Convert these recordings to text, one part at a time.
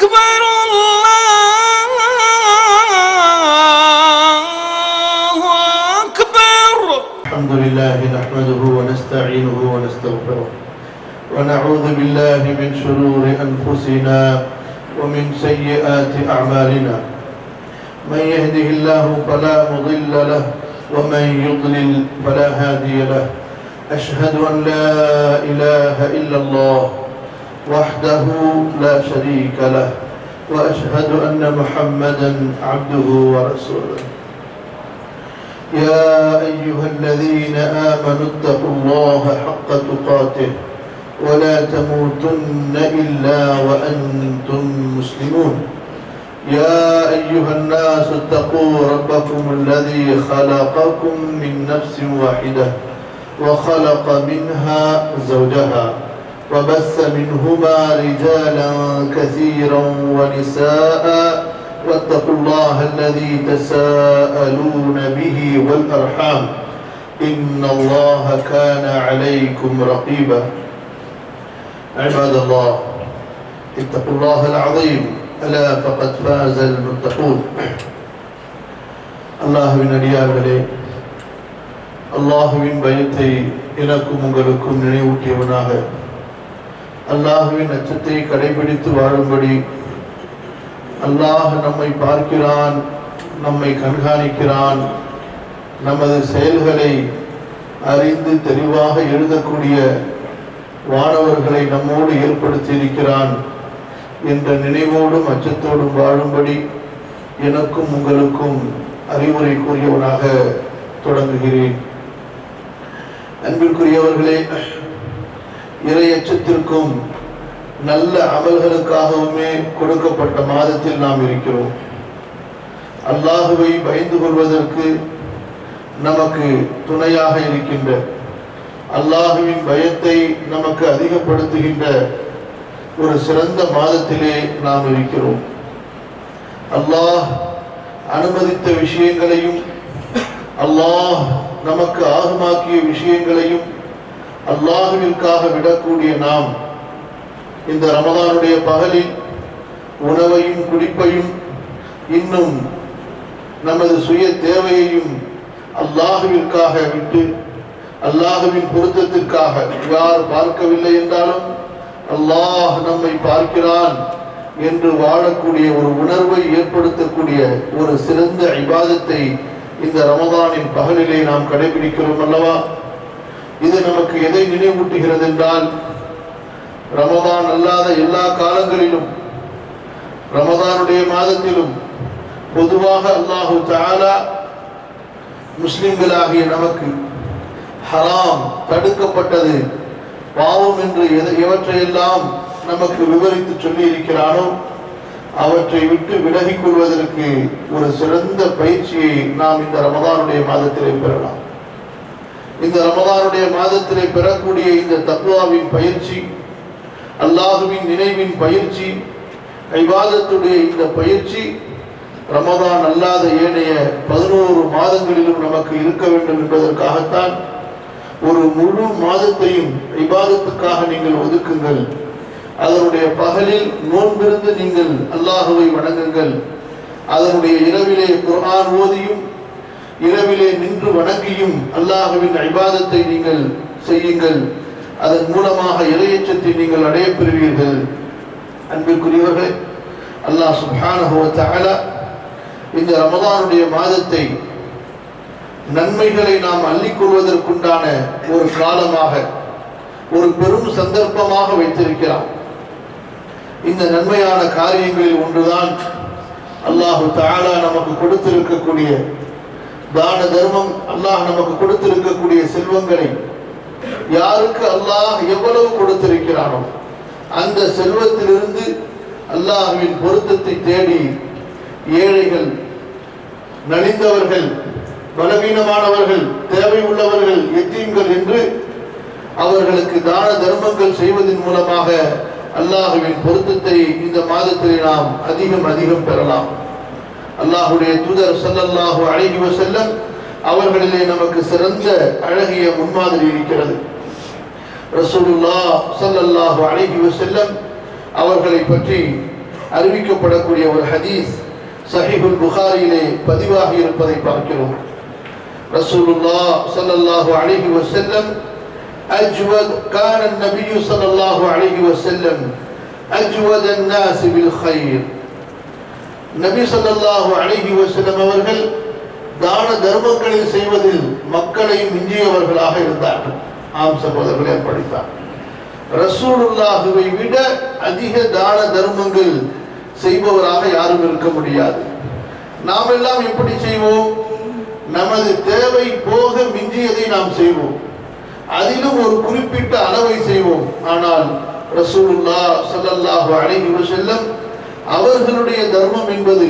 أكبر الله أكبر. الحمد لله نحمده ونستعينه ونستغفره ونعوذ بالله من شرور أنفسنا ومن سيئات أعمالنا. من يهده الله فلا مضل له ومن يضلل فلا هادي له. أشهد أن لا إله إلا الله وحده لا شريك له وأشهد أن محمدا عبده ورسوله. يا أيها الذين آمنوا اتقوا الله حق تقاته ولا تموتن إلا وأنتم مسلمون. يا أيها الناس اتقوا ربكم الذي خلقكم من نفس واحدة وخلق منها زوجها وبث منهما رجالا كثيرا ونساء واتقوا الله الذي تساءلون به والأرحام إن الله كان عليكم رقيبا. عباد الله اتقوا الله العظيم ألا فقد فاز المتقون. அல்லாஹ்வின் அடியார்களே, அல்லாஹ்வின் பயத்தை எனக்கும் உங்களுக்கும் நினைவூட்டியவனாக அல்லாஹ்வின் அச்சத்தை கடைபிடித்து வாழும்படி அல்லாஹ் நம்மை பார்க்கிறான், நம்மை கண்காணிக்கிறான், நமது செயல்களை அறிந்து தெளிவாக எழுதக்கூடிய வானவர்களை நம்மோடு ஏற்படுத்தி இருக்கிறான் என்ற நினைவோடும் அச்சத்தோடும் வாழும்படி எனக்கும் உங்களுக்கும் அறிவுரை கூறியவனாக தொடங்குகிறேன். அன்பிற்குரியவர்களே, இறை அச்சத்திற்கும் நல்ல அமல்களுக்காகவுமே கொடுக்கப்பட்ட மாதத்தில் நாம் இருக்கிறோம். அல்லாஹுவை பயந்து கொள்வதற்கு நமக்கு துணையாக இருக்கின்ற, அல்லாஹுவின் பயத்தை நமக்கு அதிகப்படுத்துகின்ற ஒரு சிறந்த மாதத்திலே நாம் இருக்கிறோம். அல்லாஹ் அனுமதித்த விஷயங்களையும் அல்லாஹ் நமக்கு ஆகமாக்கிய விஷயங்களையும் அல்லாஹுவிற்காக விடக்கூடிய நாம் இந்த ரமதானுடைய பகலில் உணவையும் குடிப்பையும் இன்னும் நமது சுய தேவையையும் அல்லாஹுவிற்காக விட்டு அல்லாஹுவின் பொருத்தத்திற்காக யார் பார்க்கவில்லை என்றாலும் அல்லாஹ் நம்மை பார்க்கிறான் என்று வாழக்கூடிய ஒரு உணர்வை ஏற்படுத்தக்கூடிய ஒரு சிறந்த இபாதத்தை இந்த ரமதானின் பகலிலே நாம் கடைபிடிக்கிறோம் அல்லவா? இது நமக்கு எதை நினைவூட்டுகிறது என்றால், ரமதான் அல்லாத எல்லா காலங்களிலும் ரமதானுடைய மாதத்திலும் பொதுவாக அல்லாஹு தஆலா முஸ்லிம்களாகிய நமக்கு ஹராம், தடுக்கப்பட்டது, பாவம் என்று எவற்றையெல்லாம் நமக்கு விவரித்து சொல்லி இருக்கிறானோ அவற்றை விட்டு விலகிக் கொள்வதற்கு ஒரு சிறந்த பயிற்சியை நாம் இந்த ரமதானுடைய மாதத்திலே பெறலாம். இந்த ரமதானுடைய மாதத்திலே பெறக்கூடிய இந்த தக்வாவின் பயிற்சி, அல்லாஹுவின் நினைவின் பயிற்சி, இபாதத்துடைய இந்த பயிற்சி ரமதான் அல்லாத ஏனைய 11 மாதங்களிலும் நமக்கு இருக்க வேண்டும் என்பதற்காகத்தான் ஒரு முழு மாதத்தையும் இபாதத்துக்காக நீங்கள் ஒதுக்குங்கள். அதனுடைய பகலில் நோன்பிருந்து நீங்கள் அல்லாஹுவை வணங்குங்கள். அதனுடைய இரவிலே குர்ஆன் ஓதியும் இரவிலே நின்று வணங்கியும் அல்லாஹுவின் இபாதத்தை நீங்கள் செய்யுங்கள். அதன் மூலமாக இறையச்சத்தை நீங்கள் அடைய பெறுவீர்கள். அன்பிற்குரியவர்களே, அல்லாஹ் சுப்ஹானஹு வ தஆலா இந்த ரமதானுடைய மாதத்தை நன்மைகளை நாம் அள்ளிக்கொள்வதற்குண்டான ஒரு காலமாக, ஒரு பெரும் சந்தர்ப்பமாக வைத்திருக்கிறான். இந்த நன்மையான காரியங்களில் ஒன்றுதான் அல்லாஹு தஆலா நமக்கு கொடுத்திருக்கக்கூடிய தான தர்மம். அல்லாஹ் நமக்கு கொடுத்திருக்கக்கூடிய செல்வங்களை யாருக்கு அல்லாஹ் எவ்வளவு கொடுத்திருக்கிறானோ அந்த செல்வத்திலிருந்து அல்லாஹ்வின் பொருத்தத்தை தேடி ஏழைகள், நலிந்தவர்கள், பலவீனமானவர்கள், தேவை உள்ளவர்கள், எத்தீம்கள் என்று அவர்களுக்கு தான தர்மங்கள் செய்வதன் மூலமாக அல்லாஹ்வின் பொருத்தத்தை இந்த மாதத்தில் நாம் அதிகம் பெறலாம். அல்லாஹ்வுடைய தூதர் ஸல்லல்லாஹு அலைஹி வஸல்லம் அவர்களிலே நமக்கு சிறந்த அழகிய முன்மாதிரி இருக்கிறது. ரசூலுல்லாஹ் ஸல்லல்லாஹு அலைஹி வஸல்லம் அவர்களை பற்றி அறிவிக்கப்படக்கூடிய ஒரு ஹதீஸ் சஹீஹுல் புகாரியிலே பதிவாகி இருப்பதை பார்க்கிறோம். ரசூலுல்லாஹ் ஸல்லல்லாஹு அலைஹி வஸல்லம் அஜ்வத் கான النبي ஸல்லல்லாஹு அலைஹி வஸல்லம் அஜ்வத் الناس بالخير. நபி ஸல்லல்லாஹு அலைஹி வஸல்லம் அவர்கள் தான தர்மங்களை செய்வதில் மக்களை மிஞ்சியவர்களாக இருந்தார்கள். ஆம் சகோதரர்களே, படித்தார். ரசூலுல்லாஹுவை விட அதிக தான தர்மங்கள் செய்பவராக யாரும் இருக்க முடியாது. நாம் எல்லாம் எப்படி செய்வோம்? நமது தேவை போக மிஞ்சியதை நாம் செய்வோம், அதிலும் ஒரு குறிப்பிட்ட அளவை செய்வோம். ஆனால் ரசூலுல்லாஹ் ஸல்லல்லாஹு அலைஹி வஸல்லம் அவர்களுடைய தர்மம் என்பது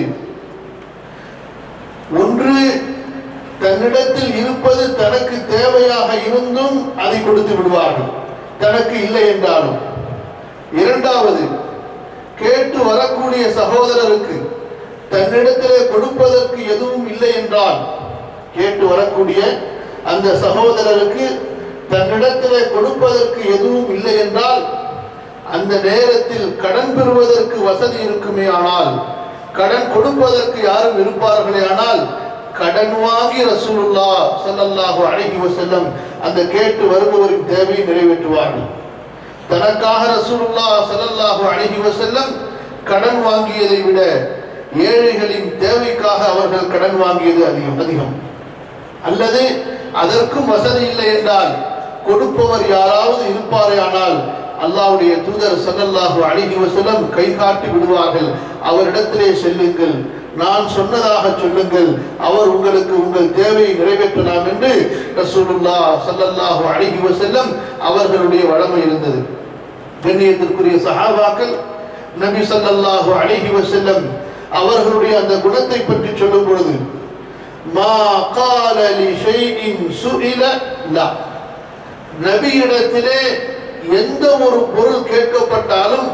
ஒன்று, தன்னிடத்தில் இருப்பது தனக்கு தேவையாக இருந்தும் அதை கொடுத்து விடுவார்கள், தனக்கு இல்லை என்றாலும். இரண்டாவது, கேட்டு வரக்கூடிய சகோதரருக்கு தன்னிடத்திலே கொடுப்பதற்கு எதுவும் இல்லை என்றால், கேட்டு வரக்கூடிய அந்த சகோதரருக்கு தன்னிடத்திலே கொடுப்பதற்கு எதுவும் இல்லை என்றால், அந்த நேரத்தில் கடன் பெறுவதற்கு வசதி இருக்குமே ஆனால், கடன் கொடுப்பதற்கு யாரும் இருப்பார்களே ஆனால், கடன் வாங்கி ரசூலுல்லாஹ் ஸல்லல்லாஹு அலைஹி வஸல்லம் அந்த கேட்டு வருபவரின் தேவையை நிறைவேற்றுவார்கள். தனக்காக ரசூலுல்லாஹ் ஸல்லல்லாஹு அலைஹி வஸல்லம் கடன் வாங்கியதை விட ஏழைகளின் தேவைக்காக அவர்கள் கடன் வாங்கியது அதிகம். அல்லது அதற்கும் வசதி இல்லை என்றால், கொடுப்பவர் யாராவது இருப்பாரே ஆனால் அல்லாஹ்வுடைய தூதர் ஸல்லல்லாஹு அலைஹி வஸல்லம் கை காட்டி விடுவார்கள், அவரிடத்திலே செல்லுங்கள், நான் சொன்னதாக சொல்லுங்கள், அவர் உங்களுக்கு உங்கள் தேவையை நிறைவேற்றலாம் என்று ரசூலுல்லாஹ் ஸல்லல்லாஹு அலைஹி வஸல்லம் அவர்களுடைய வழமை இருந்தது. கண்ணியத்திற்குரிய சஹாபாக்கள் நபி ஸல்லல்லாஹு அலைஹி வஸல்லம் அவர்களுடைய அந்த குணத்தை பற்றி சொல்லும் பொழுது, மா கால லி ஷைஇன் சுஇல லா, நபியிடத்திலே எந்த ஒரு பொருள் கேட்கப்பட்டாலும்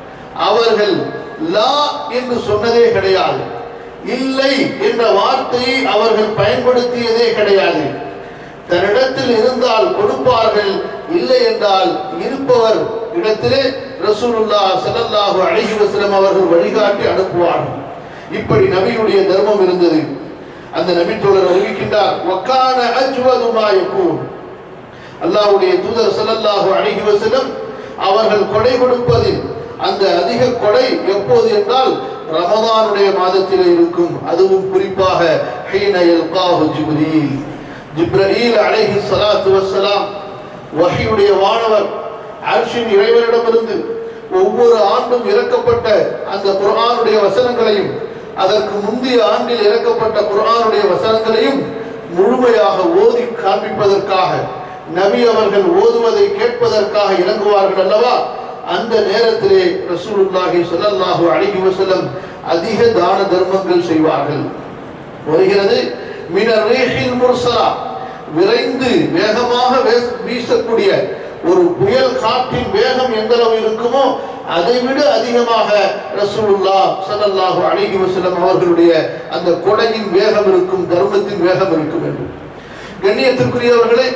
அவர்கள் லா என்று சொன்னதே கிடையாது, இல்லை என்ற வார்த்தையை அவர்கள் பயன்படுத்தியதே கிடையாது. தன்னிடத்தில் இருந்தால் கொடுப்பார்கள், இல்லை என்றால் இருப்பவர் இடத்திலே ரசூலுல்லாஹ் ஸல்லல்லாஹு அலைஹி வஸல்லம் அவர்கள் வழிகாட்டி அனுப்புவார்கள். இப்படி நபியுடைய தர்மம் இருந்தது. அந்த நபி தோழர் அறிவிக்கின்றார், வகான அஜ்வது மா யகூன், அல்லாஹ்வுடைய தூதர் ஸல்லல்லாஹு அலைஹி வஸல்லம் அவர்கள் கொடை கொடுப்பதில் அந்த அதிக கொடை எப்போது என்றால் ரமதானுடைய மாதத்திலே இருக்கும். அதுவும் குறிப்பாக ஹீன யல்காஹு ஜிப்ரீல், ஜிப்ரீல் அலைஹி ஸலாத்து வஸ்ஸலாம் வஹீயுடைய வானவர் அர்ஷின் இறைவனிடமிருந்து ஒவ்வொரு ஆண்டும் இறக்கப்பட்ட அந்த குர்ஆனுடைய வசனங்களையும், அதற்கு முந்தைய ஆண்டில் இறக்கப்பட்ட குர்ஆனுடைய வசனங்களையும் முழுமையாக ஓதி காண்பிப்பதற்காக, நபி அவர்கள் ஓதுவதை கேட்பதற்காக இறங்குவார்கள் அல்லவா. அந்த நேரத்திலே ரசூலுல்லாஹி ஸல்லல்லாஹு அலைஹி வஸல்லம் அதிக தான தர்மங்கள் செய்வார்கள். வருகிறது மினர் ரீஹில் முர்சலா, விரைந்து வேகமாக வீசக்கூடிய ஒரு புயல் காற்றின் வேகம் எந்த அளவு இருக்குமோ அதை விட அதிகமாக ரசூலுல்லாஹ் ஸல்லல்லாஹு அலைஹி வஸல்லம் அவர்களுடைய அந்த கொடையின் வேகம் இருக்கும், தர்மத்தின் வேகம் இருக்கும் என்று. கண்ணியத்திற்குரியவர்களே,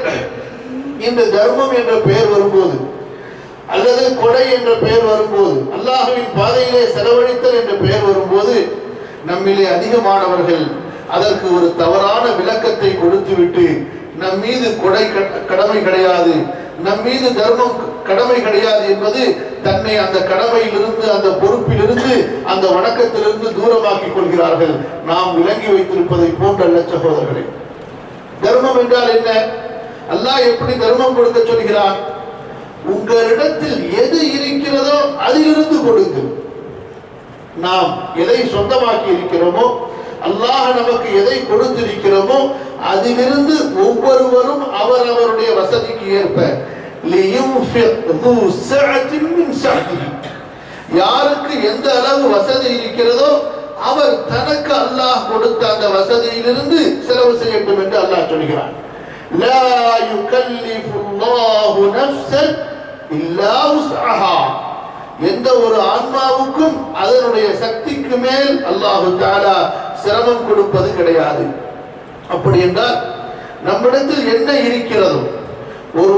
இந்த தர்மம் என்ற பெயர் வரும்போது அல்லது கொடை என்ற பெயர் வரும்போது, அல்லாஹ்வின் பாதையிலே செலவழித்தல் என்ற பெயர் வரும்போது, நம்மிலே அதிகமானவர்கள் அதற்கு ஒரு தவறான விளக்கத்தை கொடுத்துவிட்டு, நம் மீது கொடை கடமை கிடையாது, நம் மீது தர்மம் கடமை கிடையாது என்பது தன்னை அந்த கடமையிலிருந்து, அந்த பொறுப்பிலிருந்து, அந்த வணக்கத்திலிருந்து தூரமாக்கிக் கொள்கிறார்கள். நாம் விளங்கி வைத்திருப்பதை போன்றல்ல சகோதரர்களே. தர்மம் என்றால் என்ன? அல்லாஹ் எப்படி தர்மம் கொடுக்க சொல்கிறான்? உங்களிடத்தில் எது இருக்கிறதோ அதிலிருந்து கொடுங்கள். நாம் எதை சொந்தமாக்கி இருக்கிறோமோ, அல்லாஹ் நமக்கு எதை கொடுத்திருக்கிறோமோ அதிலிருந்து ஒவ்வொருவரும் அவரவருடைய வசதிக்கு ஏற்ப யாருக்கு எந்த அளவு வசதி இருக்கிறதோ அவர் தனக்கு அல்லாஹ் கொடுத்த அந்த வசதியிலிருந்து செலவு செய்யட்டும் என்று அல்லாஹ் சொல்கிறான். லா யுகல்லிஃபுல்லாஹு நஃப்ஸன் இல்லா உஸ்அஹா, எந்த ஒரு ஆன்மாவுக்கும் அதனுடைய சக்திக்கு மேல் அல்லாஹ் தஆலா சிரமம் கொடுப்பது கிடையாது. அப்படி என்றால் நம்மிடத்தில் என்ன இருக்கிறதோ,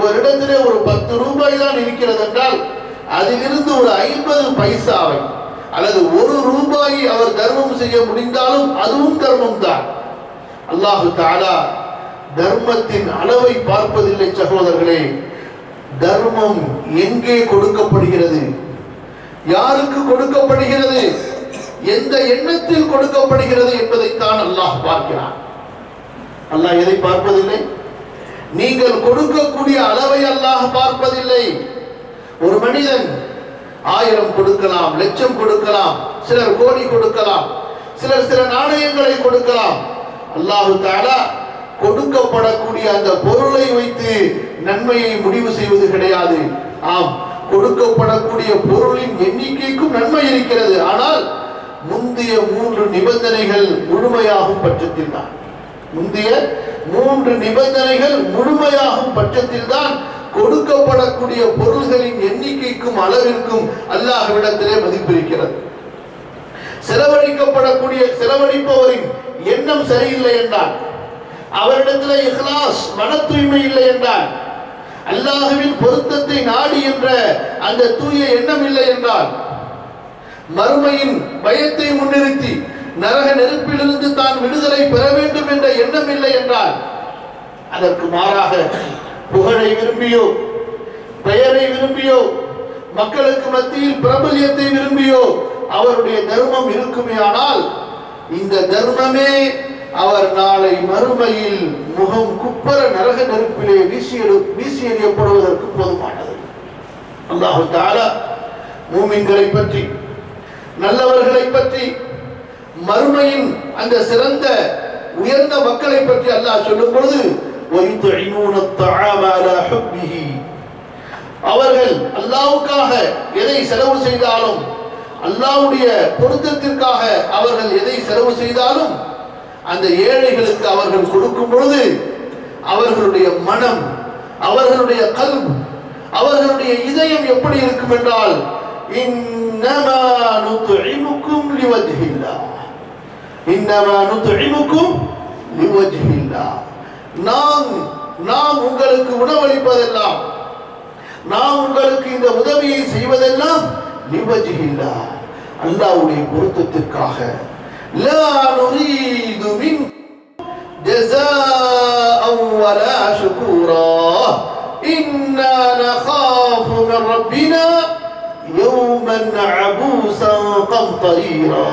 ஒருவரிடத்திலே ஒரு 10 ரூபாய் தான் இருக்கிறது என்றால் அதிலிருந்து ஒரு 50 பைசாவை அல்லது 1 ரூபாயை அவர் தர்மம் செய்ய முடிந்தாலும் அதுவும் தர்மம் தான். அல்லாஹு தஆலா தர்மத்தின் அளவை பார்ப்பதில்லை சகோதரர்களே. தர்மம் எங்கே கொடுக்கப்படுகிறது, யாருக்கு கொடுக்கப்படுகிறது, எந்த எண்ணத்தில் கொடுக்கப்படுகிறது என்பதைத்தான் அல்லாஹ் பார்க்கிறான். அல்லாஹ் எதை பார்ப்பதில்லை? நீங்கள் கொடுக்கக்கூடிய அளவை அல்லாஹ் பார்ப்பதில்லை. ஒரு மனிதன் 1000 கொடுக்கலாம், லட்சம் கொடுக்கலாம், சிலர் கோடி கொடுக்கலாம், சிலர் சில நாணயங்களை கொடுக்கலாம். அல்லாஹ் தஆலா கொடுக்கப்படக்கூடிய அந்த பொருளை வைத்து நன்மையை முடிவு செய்வது கிடையாது. ஆம், கொடுக்கப்படக்கூடிய பொருளின் எண்ணிக்கைக்கும் நன்மை இருக்கிறது. ஆனால் முந்தைய 3 நிபந்தனைகள் முழுமையாகும் பட்சத்தில் தான், முந்தைய 3 நிபந்தனைகள் முழுமையாகும் பட்சத்தில் தான் கொடுக்கப்படக்கூடிய பொருள்களின் எண்ணிக்கைக்கும் அளவிற்கும் அல்லாஹ்விடத்திலே மதிப்பிருக்கிறது. செலவழிப்பவரின் எண்ணம் சரியில்லை என்றால், அவரிடத்தில் இஹ்லாஸ் மன தூய்மை இல்லை என்றால், அல்லாஹ்வின் பொருத்தத்தை நாடி என்ற அந்த தூய எண்ணம் இல்லை என்றால், மறுமையின் பயத்தை முன்னிறுத்தி நரக நெருப்பிலிருந்து தான் விடுதலை பெற வேண்டும் என்ற எண்ணம் இல்லை என்றால், அதற்கு மாறாக புகழை விரும்பியோ, பெயரை விரும்பியோ, மக்களுக்கு மத்தியில் பிரபல்யத்தை விரும்பியோ அவருடைய தர்மம் இருக்குமே ஆனால், இந்த தர்மமே அவர் நாளை மறுமையில் முகம் குப்பர நரக நெருப்பிலே வீசி எறியப்படுவதற்கு போதுமானது. அல்லாஹ் தஆலா மூமின்களை பற்றி, நல்லவர்களை பற்றி, மறுமையின் அந்த சிறந்த உயர்ந்த மக்களை பற்றி அல்லாஹ் சொல்லும் பொழுது, وَيُطْعِمُونَ الطَّعَامَ عَلَى حُبِّهِ, அவர்கள் அல்லாஹ்வுக்காக எதை செலவு செய்தாலும், அல்லாஹ்வுடைய பொருத்தத்திற்காக அவர்கள் எதை செலவு செய்தாலும் அந்த ஏழைகளுக்கு அவர்கள் கொடுக்கும் பொழுது அவர்களுடைய மனம், அவர்களுடைய கல்ப், அவர்களுடைய இதயம் எப்படி இருக்கும் என்றால், இன்னமா நுத்இமுக்கும் லிவஜ்ஹில்லாஹ், இன்னமா நுத்இமுக்கும் லிவஜ்ஹில்லாஹ், நாம் உங்களுக்கு உணவளிப்பதெல்லாம், நாம் உங்களுக்கு இந்த உதவியை செய்வதெல்லாம் லிவஜ்ஹில்லாஹ், அல்லாஹ்வுடைய பொருத்தத்திற்காக. லா நுரீது மின் ஜஸாஅன் வலா ஷுகூரா இன்னா நகாஃபு மின் ரப்பினா யௌமன் அபூஸன் கம்தரீரா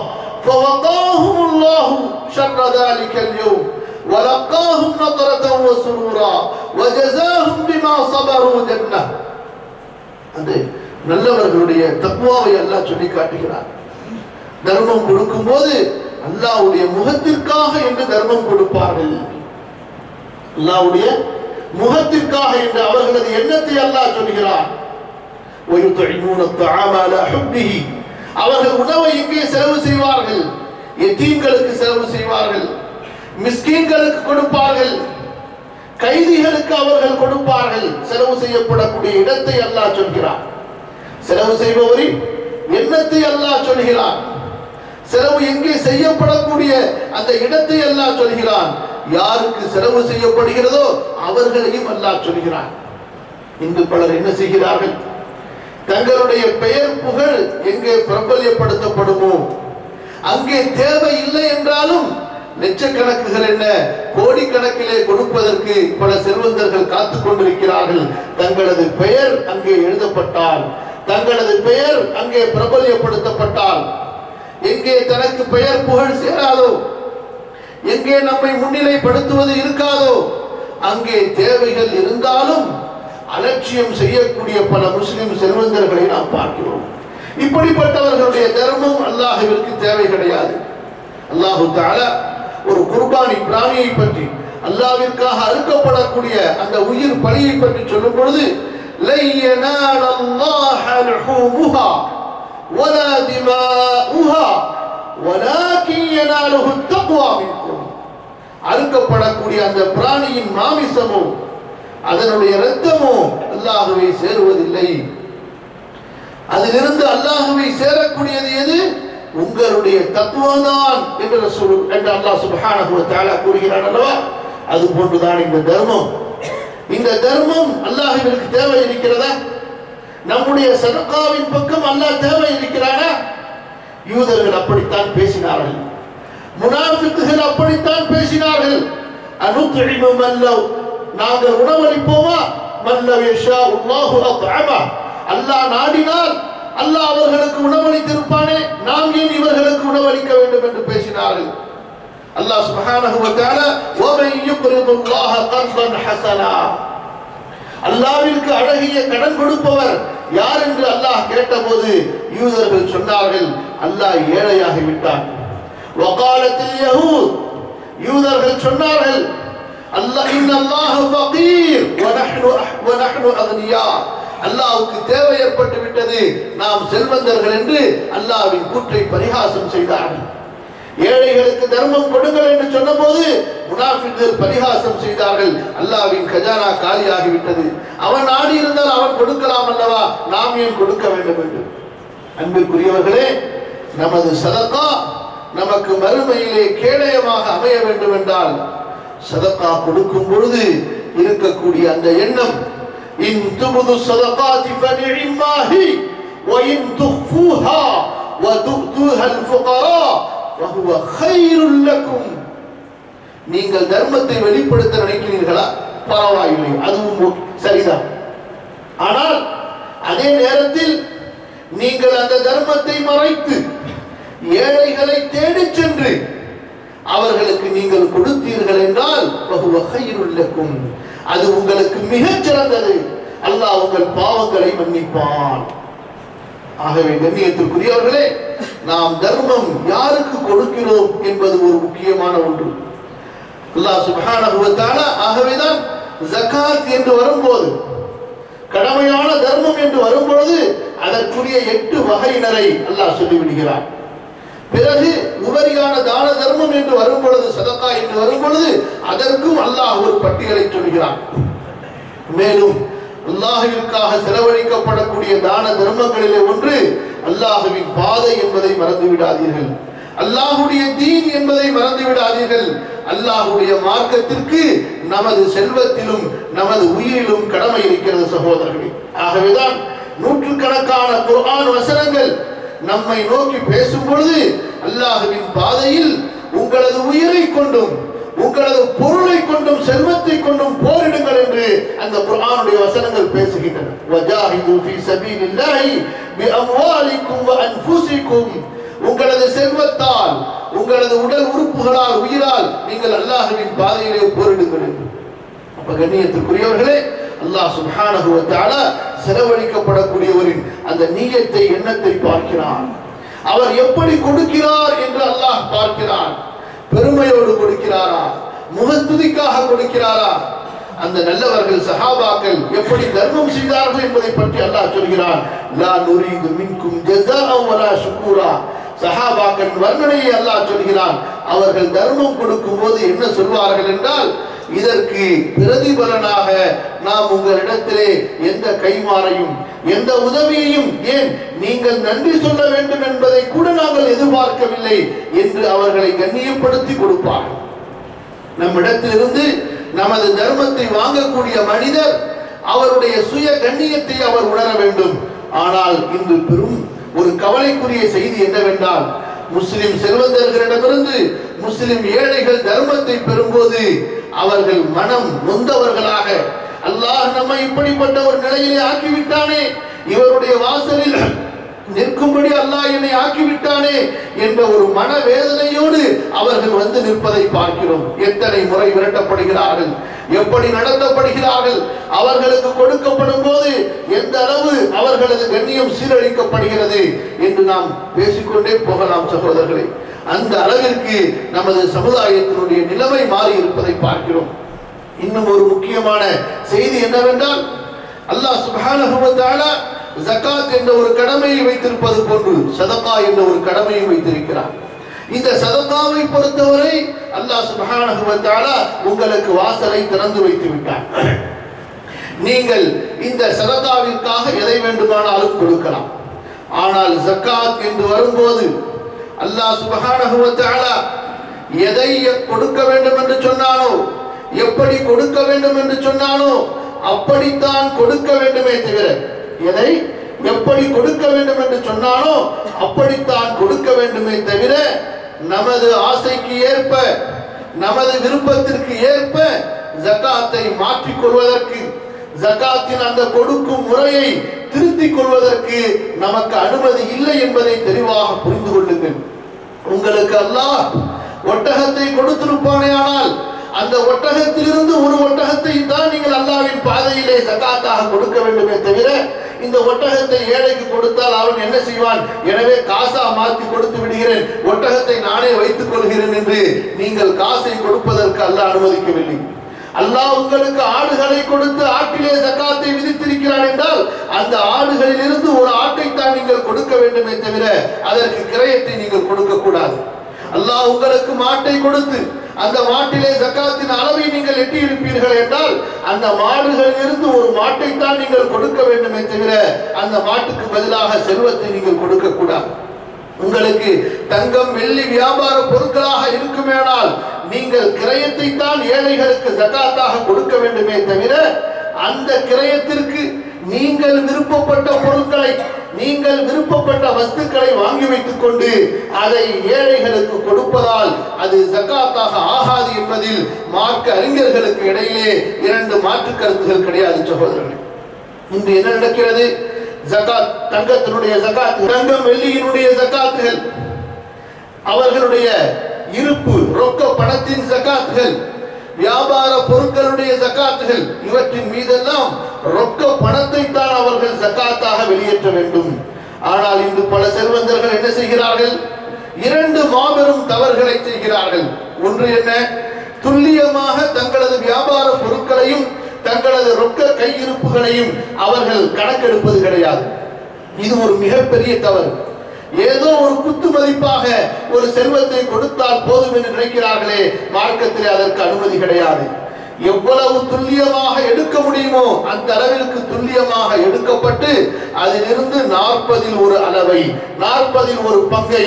فوقاهم الله شر ذلك اليوم ولقاهم نضرة وسرورا وجزاهم بما صبروا جنة. அந்த நல்லவர்களுடைய தக்வாவை அல்லாஹ் சொல்லி காட்டுகிறார். தர்மம் கொடுக்கும் போது அல்லாஹ்வுடைய முகத்திற்காக என்று தர்மம் கொடுப்பார்கள். அல்லாஹ்வுடைய முகத்திற்காக என்று அவர்களது எண்ணத்தை அல்லாஹ் சொல்கிறார். وَيُطْعِمُونَ الطَّعَامَ عَلَى حُبِّهِ, அவர்கள் உணவை எங்கே செலவு செய்வார்கள்? யதீம்களுக்கு செலவு செய்வார்கள், மிஸ்கீன்களுக்கு கொடுப்பார்கள், கைதிகளுக்கு அவர்கள் கொடுப்பார்கள். செலவு செய்யப்படக்கூடிய இடத்தை அல்லாஹ் சொல்கிறார். செலவு செய்பவரின் எண்ணத்தை அல்லாஹ் சொல்கிறான். செலவு எங்கே செய்யப்படக்கூடிய அந்த இடத்தை அல்லாஹ் சொல்கிறான். யாருக்கு செலவு செய்யப்படுகிறதோ அவர்களையும் அல்லாஹ் சொல்கிறான். இன்று பலர் என்ன செய்கிறார்கள்? தங்களுடைய பெயர் புகழ் எங்கே பிரபல்யப்படுத்தப்படுமோ அங்கே தேவை இல்லை என்றாலும் லட்சக்கணக்குகள் என்ன கோடிக்கணக்கிலே கொடுப்பதற்கு பல செல்வந்தர்கள் காத்துக் கொண்டிருக்கிறார்கள். தங்களது பெயர் அங்கே எழுதப்பட்டால், தங்களது பெயர் அங்கே பிரபல்யப்படுத்தப்பட்டால், எங்கே தனக்கு பெயர் புகழ் சேராதோ, எங்கே நம்மை முன்னிலைப்படுத்துவது இருக்காதோ அங்கே தேவைகள் இருந்தாலும் அலட்சியம் செய்யக்கூடிய பல முஸ்லிம் செல்வந்தர்களை நாம் பார்க்கிறோம். இப்படிப்பட்டவர்களுடைய தர்மம் அல்லாஹ்விற்கு தேவை கிடையாது. அல்லாஹ் தஆலா ஒரு குர்பானி பிராணியை பற்றி, அல்லாஹ்விற்காக அறுக்கப்படக்கூடிய அந்த உயிர் பலியை பற்றி சொல்லும் பொழுது, லயனாலல்லாஹ லஹூமுஹா வலா திமாஉஹா வலாகின் யனாலுஹு தக்வா மின்கும், அறுக்கப்படக்கூடிய அந்த பிராணியின் மாமிசமோ அதனுடைய இரத்தமோ அல்லாஹ்வை சேருவதில்லை. அதிலிருந்து அல்லாஹ்வை சேரக்கூடியது எது? உங்களுடைய தக்வாதான் என்று அல்லாஹ் சுப்ஹானஹு வ தஆலா கூறுகிறார் அல்லவா? அது போன்றுதான் இந்த தர்மம். இந்த தர்மம் அல்லாஹ்விற்கு தேவை இருக்கிறதா? நம்முடைய சதகாவின் பக்கம் அல்லாஹ் தேவை இருக்கிறானா? யூதர்கள் அப்படித்தான் பேசினார்கள், முனாஃபிக்குகள் அப்படித்தான் பேசினார்கள். அனுத்இமு மல்லவ், நாங்கள் உணவளிப்போமா, மல்லவ் யஷாஉல்லாஹு அத்அமா, அல்லாஹ் நாடினால் அல்லாஹ் அவர்களுக்கு உணவளித்திருப்பானே, நாம் ஏன் இவர்களுக்கு உணவளிக்க வேண்டும் என்று பேசினார்கள். அல்லாஹ் சுப்ஹானஹு வ தஆலா வமன் யுக்ரிதுல்லாஹ கர்தன் ஹஸனா, அல்லாஹ்விற்கு அழகிய கடன் கொடுப்பவர் யார் என்று அல்லாஹ் கேட்டபோது யூதர்கள் சொன்னார்கள், அல்லாஹ் ஏழையாகி விட்டான். வகாலத்தில் யஹூத், யூதர்கள் சொன்னார்கள், அல்லாஹ் இன்னல்லாஹ ஃபகீர் வ நஹ்னு அக்னியா, அல்லாஹ்வுக்கு தேவை ஏற்பட்டு விட்டது, நாம் செல்வந்தர்கள் என்று அல்லாஹ்வின் கூற்றை பரிகாசம் செய்தார்கள். ஏழைகளுக்கு தர்மம் கொடுங்கள் என்று சொன்னபோது முனாஃபிக்குகள் பரிகாசம் செய்தார்கள், அல்லாஹ்வின் கஜானா காலியாகிவிட்டது, அவன் நாடி இருந்தால் அவன் கொடுக்கலாம் அல்லவா, நாம் ஏன் கொடுக்க வேண்டும் என்று. அன்பிற்குரியவர்களே, நமது சதகா நமக்கு மறுமையிலே கேடயமாக அமைய வேண்டும் என்றால் சதகா கொடுக்கும் பொழுது இருக்கக்கூடிய அந்த எண்ணம், இன் துபது ஸதகாத்தி ஃபனிஇம்மாஹி வ இன் துஃபூஹா வ து'துஹல் ஃபுகரா ஃபஹுவ கைருல் லக்கும், நீங்கள் தர்மத்தை வெளிப்படுத்த நினைக்கிறீர்களா, பரவாயில்லை, அதுவும் சரிதான். ஆனால் அதே நேரத்தில் நீங்கள் அந்த தர்மத்தை மறைத்து ஏழைகளை தேடிச் சென்று அவர்களுக்கு நீங்கள் கொடுத்தீர்கள் என்றால் ஃபஹுவ கைருல் லக்கும், அது உங்களுக்கு மிகச் சிறந்தது, அல்லாஹ் உங்கள் பாவங்களை மன்னிப்பான். ஆகவே கண்ணியத்திற்குரியவர்களே, நாம் தர்மம் யாருக்கு கொடுக்கிறோம் என்பது ஒரு முக்கியமான ஒன்று. அல்லாஹ் சுப்ஹானஹு வ தஆலா ஆகவேதான் ஜகாத் என்று வரும்போது, கடமையான தர்மம் என்று வரும்பொழுது அதற்குரிய 8 வகையினரை அல்லாஹ் சொல்லிவிடுகிறார். பிறகு உபரியான தான தர்மம் என்று வரும்பொழுது, சதகா என்று வரும்பொழுது அதற்கும் அல்லாஹ் ஒரு பட்டியலை சொல்கிறான். மேலும் அல்லாஹ்விற்காக செலவழிக்கப்படக்கூடிய தான தர்மங்களிலே ஒன்று அல்லாஹ்வின் பாதை என்பதை மறந்து விடாதீர்கள், அல்லாஹ்வுடைய தீன் என்பதை மறந்து விடாதீர்கள். அல்லாஹ்வுடைய மார்க்கத்திற்கு நமது செல்வத்திலும் நமது உயிரிலும் கடமை இருக்கிறது சகோதரர்களே. ஆகவேதான் நூற்றுக்கணக்கான குர்ஆன் வசனங்கள் நம்மை நோக்கி பேசும் பொழுது அல்லாஹ்வின் பாதையில் உங்களது உயிரை கொண்டும் உங்களது பொருளை கொண்டும் செல்வத்தை கொண்டும் போரிடுங்கள் என்று அந்த குர்ஆனுடைய வசனங்கள் பேசுகின்றன. வஜாஹிது ஃபீ ஸபீலில்லாஹி பிஅம்வாலிக்கும் வ அன்ஃபுஸிக்கும், உங்களது செல்வத்தால் உங்களது உடல் உறுப்புகளால் உயிரால் நீங்கள் அல்லாஹ்வின் பாதையிலே போரிடுங்கள் என்று. அப்ப கண்ணியத்திற்குரியவர்களே, அல்லாஹ் சுப்ஹானஹு வ தஆலா செலவழிக்கப்படக்கூடியவரின் அந்த நியத்தை, எண்ணத்தை பார்க்கிறான். அவர் எப்படி கொடுக்கிறார் என்று அல்லாஹ் பார்க்கிறான். பெருமையோடு கொடுக்கிறாரா, முகஸ்துதிக்காக கொடுக்கிறாரா? அந்த நல்லவர்கள் சஹாபாக்கள் எப்படி தர்மம் செய்தார்கள் என்பதை பற்றி அல்லாஹ் சொல்கிறான். லா நுரீது மின்கும் ஜஸாஅன் வலா ஷுக்கூரா, சஹாபாக்கள் வர்ணனையை அல்லாஹ் சொல்கிறான். அவர்கள் தர்மம் கொடுக்கும் போது என்ன சொல்வார்கள் என்றால், இதற்கு பிரதிபலனாக நாம் உங்களிடத்திலே எந்த கைமாறையும் எந்த உதவியையும், ஏன் நீங்கள் நன்றி சொல்ல வேண்டும் என்பதை கூட நாங்கள் எதிர்பார்க்கவில்லை என்று அவர்களை கண்ணியப்படுத்தி கொடுப்பார்கள். நம்மிடத்திலிருந்து நமது தர்மத்தை வாங்கக்கூடிய மனிதர் அவருடைய சுய கண்ணியத்தை அவர் உணர வேண்டும். ஆனால் இன்று பெரும் ஒரு கவலைக்குரிய செய்தி என்னவென்றால், முஸ்லிம் செல்வந்தர்களிடமிருந்து முஸ்லிம் ஏழைகள் தர்மத்தை பெறும்போது அவர்கள் மனம் நொந்தவர்களாக, அல்லாஹ் நம்மை இப்படிப்பட்ட ஒரு நிலையிலே ஆக்கிவிட்டானே, இவருடைய வாசலில் நிற்கும்படி அல்லாஹ் என்னை ஆக்கிவிட்டானே என்ற ஒரு மனவேதனையோடு அவர்கள் வந்து நிற்பதை பார்க்கிறோம். எத்தனை முறை விரட்டப்படுகிறார்கள், எப்படி நடத்தப்படுகிறார்கள், அவர்களுக்கு கொடுக்கப்படும் போது எந்த அளவு அவர்களது கண்ணியம் சீரழிக்கப்படுகிறது என்று நாம் பேசிக்கொண்டே போகலாம் சகோதரர்களே. அந்த அளவிற்கு நமது சமுதாயத்தினுடைய நிலைமை மாறி இருப்பதை பார்க்கிறோம். இன்னும் ஒரு முக்கியமான செய்தி என்னவென்றால், அல்லாஹ் சுப்ஹானஹு வ தஆலா ஜகாத் என்ற ஒரு கடமையை வைத்திருப்பது போன்று சதகா என்ற ஒரு கடமையை வைத்திருக்கிறார். இந்த சதகாவை பொறுத்தவரை அல்லாஹ் சுப்ஹானஹு வ தஆலா உங்களுக்கு வாசலை திறந்து வைத்து விட்டார். நீங்கள் இந்த சதகாவிற்காக எதை வேண்டுமானாலும் கொடுக்கலாம். ஆனால் ஜகாத் என்று வரும்போது அல்லாஹ் சுப்ஹானஹு வ தஆலா எதை கொடுக்க வேண்டும் என்று சொன்னானோ, எப்படி கொடுக்க வேண்டும் என்று சொன்னானோ அப்படித்தான் கொடுக்க வேண்டுமே தவிர, எதை எப்படி கொடுக்க வேண்டும் என்று சொன்னானோ அப்படித்தான் கொடுக்க வேண்டுமே தவிர நமது ஆசைக்கு ஏற்ப நமது விருப்பத்திற்கு ஏற்ப ஜகாத்தை மாற்றிக் கொள்வதற்கு ஜகாத்தின் அந்த கொடுக்கும் முறையை திருத்திக் கொள்வதற்கு நமக்கு அனுமதி இல்லை என்பதை தெளிவாக புரிந்து கொள்ளுங்கள். உங்களுக்கு அல்லாஹ் ஒட்டகத்தை கொடுத்திருப்பானேயானால் அந்த ஒட்டகத்திலிருந்து ஒரு ஒட்டகத்தை தான் நீங்கள் அல்லாஹ்வின் பாதையிலே ஜகாத்தாக கொடுக்க வேண்டுமே தவிர இந்த ஒட்டகத்தை ஏழைக்கு கொடுத்தால் அவன் என்ன செய்வான், எனவே காசா மாற்றி கொடுத்து விடுகிறேன், ஒட்டகத்தை நானே வைத்துக் கொள்கிறேன் என்று நீங்கள் காசை கொடுப்பதற்கு அல்லாஹ் அனுமதிக்கவில்லை. அல்லாஹ் உங்களுக்கு ஆடுகளை கொடுத்து ஆட்டிலே ஜகாத்தை விதித்திருக்கிறான் என்றால் அந்த ஆடுகளில் இருந்து ஒரு ஆட்டை தான் நீங்கள் கொடுக்க வேண்டுமே தவிர அதற்கு கிரயத்தை நீங்கள் கொடுக்க கூடாது. அல்லாஹ் உங்களுக்கு மாட்டை கொடுத்து அந்த மாட்டிலே ஜகாத்தின் அளவை நீங்கள் எட்டியிருப்பீர்கள் என்றால் அந்த மாடுகளில் இருந்து ஒரு மாட்டை தான் நீங்கள் கொடுக்க வேண்டுமே தவிர அந்த மாட்டுக்கு பதிலாக செல்வத்தை நீங்கள் கொடுக்க கூடாது. உங்களுக்கு தங்கம் வெள்ளி வியாபார பொருட்களாக இருக்குமேனால் நீங்கள் கிரயத்தை தான் ஏழைகளுக்கு ஜகாத்தாக கொடுக்க வேண்டுமே தவிர அந்த கிரயத்திற்கு நீங்கள் விருப்பப்பட்ட பொருட்களை நீங்கள் விருப்பப்பட்ட வஸ்துக்களை வாங்கி வைத்துக் கொண்டு அதை ஏழைகளுக்கு கொடுப்பதால் அது ஜகாத்தாக ஆகாது என்பதில் மார்க்க அறிஞர்களுக்கு இடையிலே இரண்டு மாற்று கருத்துகள் கிடையாது. சகோதரர்களே, இன்று என்ன நடக்கிறது? ஜகாத், தங்கத்தினுடைய ஜகாத், தங்கம் வெள்ளியினுடைய ஜகாத்துகள், அவர்களுடைய இருப்பு ரொக்க பணத்தின் ஜகாத்துகள், வியாபார பொருட்களுடைய ஜகாத்துகள், இவற்றின் மீதெல்லாம் ரொக்க பணத்தை தான் அவர்கள் ஜகாத்தாக வெளியேற்ற வேண்டும். ஆனால் இன்று பல செல்வந்தர்கள் என்ன செய்கிறார்கள்? இரண்டு மாபெரும் தவறுகளை செய்கிறார்கள். ஒன்று என்ன? துல்லியமாக தங்களது வியாபார பொருட்களையும் தங்களது ரொக்க கையிருப்புகளையும் அவர்கள் கணக்கெடுப்பது கிடையாது. இது ஒரு மிகப்பெரிய தவறு. ஏதோ ஒரு குத்து மதிப்பாக ஒரு செல்வத்தை கொடுத்தால் போதும் என்று நினைக்கிறார்களே, மார்க்கத்திலே அதற்கு அனுமதி கிடையாது. எவ்வளவு துல்லியமாக எடுக்க முடியுமோ அந்த அளவிற்கு துல்லியமாக எடுக்கப்பட்டு அதிலிருந்து 40 ஒரு அளவை 40 ஒரு பங்கை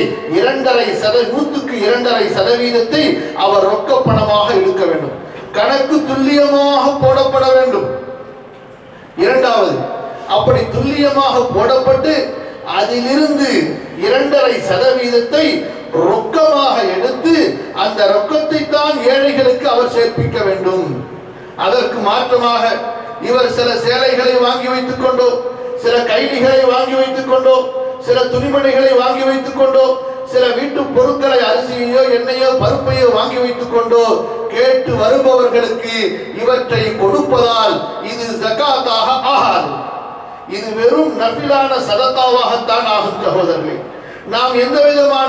2.5% அவர் ரொக்க பணமாக எடுக்க வேண்டும். கணக்கு துல்லியமாக போடப்பட வேண்டும். இரண்டாவது, அப்படி துல்லியமாக போடப்பட்டு அதிலிருந்து 2.5% ரொக்கமாக எடுத்து அந்த ரொக்கத்தை தான் ஏழைகளுக்கு அவர் சேர்ப்பிக்க வேண்டும். அதற்கு மாற்றமாக இவர் சில சேலைகளை வாங்கி வைத்துக் கொண்டோ, சில கைலிகளை வாங்கி வைத்துக் கொண்டோ, சில துணிமணிகளை வாங்கி வைத்துக் கொண்டோ, சில வீட்டு பொருட்களை அரிசியோ எண்ணெயோ பருப்பையோ வாங்கி வைத்துக் கொண்டோ கேட்டு வருபவர்களுக்கு இவற்றை கொடுப்பதால் இது ஜகாத்தாக ஆகாது. இது வெறும் நஃபிலான சதகாவாகத்தான் ஆகும். சகோதரர்களே, நாம் எந்த விதமான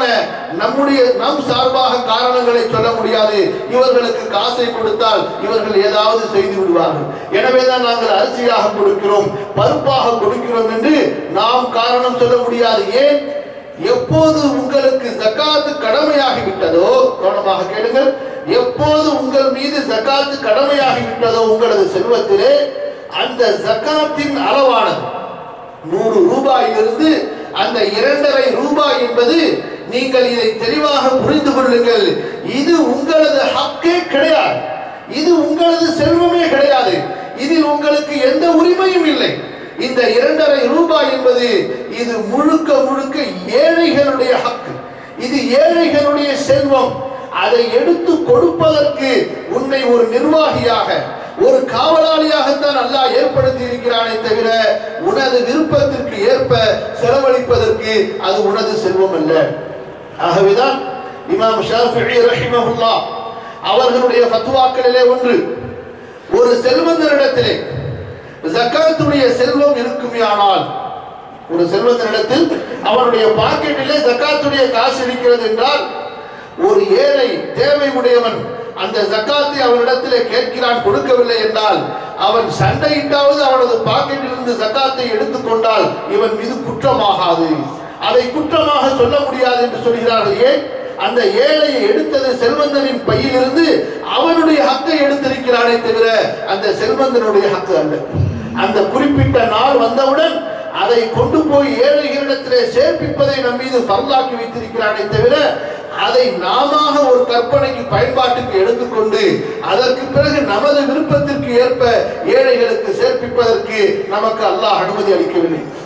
நம் சார்பாக காரணங்களை சொல்ல முடியாது. இவர்களுக்கு காசை கொடுத்தால் இவர்கள் ஏதாவது செய்து விடுவார்கள், எனவேதான் நாங்கள் அரிசியாக கொடுக்கிறோம், பருப்பாக கொடுக்கிறோம் என்று நாம் காரணம் சொல்ல முடியாது. ஏன்? எப்போது உங்களுக்கு ஜகாத்து கடமையாகிவிட்டதோ, கவனமாக கேளுங்கள், எப்போது உங்கள் மீது ஜகாத்து கடமையாகிவிட்டதோ உங்களது செல்வத்திலே அந்த ஜகாத்தின் அளவானது 100 ரூபாயிலிருந்து அந்த 2.5 ரூபாய் என்பது, நீங்கள் இதை தெளிவாக புரிந்து கொள்ளுங்கள், இது உங்களது ஹக்கே கிடையாது, இது உங்களது செல்வமே கிடையாது, இதில் உங்களுக்கு எந்த உரிமையும் இல்லை. இந்த 2.5 ரூபாய் என்பது இது முழுக்க முழுக்க ஏழைகளுடைய ஹக்கு, இது ஏழைகளுடைய செல்வம். அதை எடுத்து கொடுப்பதற்கு உன்னை ஒரு நிர்வாகியாக ஒரு காவலாளியாகத்தான் அல்லாஹ் ஏற்படுத்தி இருக்கிறானே தவிர உனது விருப்பத்திற்கு ஏற்ப செலவழிப்பதற்கு அது உனது செல்வம் அல்ல. ஆகவேதான் இமாம் ஷாஃபிஈ ரஹிமஹுல்லாஹ் அவர்களுடைய ஃபத்வாக்களிலே ஒன்று, ஒரு செல்வந்தரிடத்திலே ஜகாத்துடைய செல்வம் இருக்குமேயானால், ஒரு செல்வந்தரிடத்தில் அவனுடைய பாக்கெட்டிலே ஜகாத்துடைய காசு இருக்கிறது என்றால், ஒரு ஏழை தேவை உடையவன் அந்த ஜகாத்தை அவனிடத்திலே கேட்கிறான், கொடுக்கவில்லை என்றால் அவன் சண்டையிட்டாவது அவனது பாக்கெட்டிலிருந்து ஜகாத்தை எடுத்துக்கொண்டால் இவன் மீது குற்றமாகாது, அதை குற்றமாக சொல்ல முடியாது என்று சொல்கிறார்கள். ஏன்? அந்த ஏழையை எடுத்தது செல்வந்தனின் பையிலிருந்து அவனுடைய ஹக்கை எடுத்திருக்கிறானே தவிர அந்த செல்வந்தனுடைய ஹக்கு அல்ல. அந்த குறிப்பிட்ட நாள் வந்தவுடன் அதை கொண்டு போய் ஏழைகளிடத்திலே சேர்ப்பிப்பதை நம் மீது ஃபர்லாக்கி வைத்திருக்கிறானே தவிர அதை நாம ஒரு கற்பனைக்கு பயன்பாட்டுக்கு எடுத்துக்கொண்டு அதற்கு பிறகு நமது விருப்பத்திற்கு ஏற்ப ஏழைகளுக்கு சேர்ப்பிப்பதற்கு நமக்கு அல்லாஹ் அனுமதி அளிக்கவில்லை.